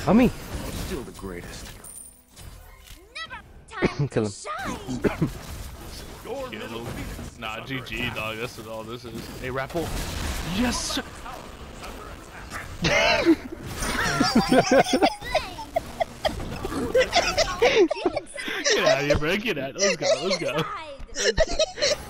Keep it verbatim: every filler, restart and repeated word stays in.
On me. Still the greatest. Kill him. Kill him. Nah, G G, dog. This is all this is. Hey, Rapple. Yes, sir. Get out of here, bro. Get out. Let's go. Let's go.